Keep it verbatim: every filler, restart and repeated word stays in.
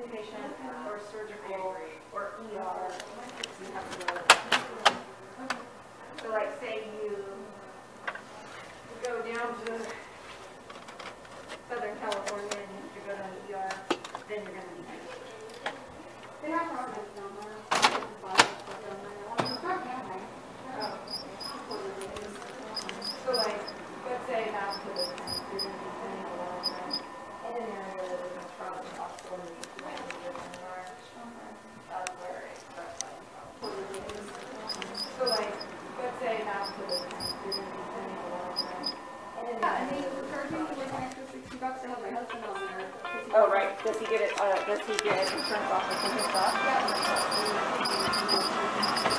inpatient or surgical or E R, you have to go. So like say you go down to Southern California and you have to go to an E R, then you're going to be paid. They have problems down there. So like, let's say that's the time you're going to be spending a lot of time in an area that is a trauma hospital and you might be living there. That's where it starts having problems. So like, let's say that's the time you're going to be spending a lot of time in an Yeah, and area. they charge me like an extra sixty bucks to have my husband on there. Oh, right. Does he get it, uh, does he get insurance off of his stuff? Yeah.